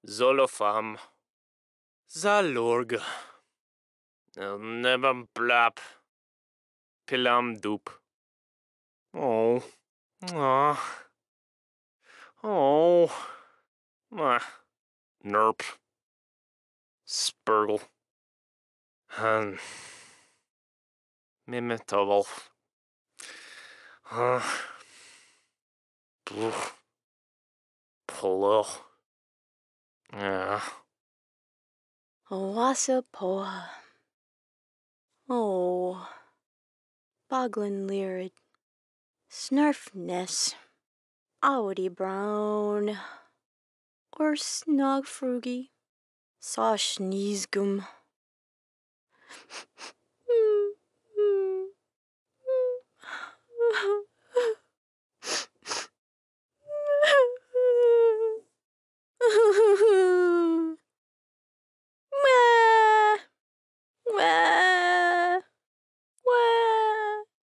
Zolofam. Zalorg. Nebam blap. Pilam doop. Oh. Ah. Oh. Nerp. Spurgle. Mimetobel. Polo. Yeah. Owasapoa. Oh. Boglin Lyrid. Snarfness. Owdy Brown. Or Snogfrugy. Soshneesgum.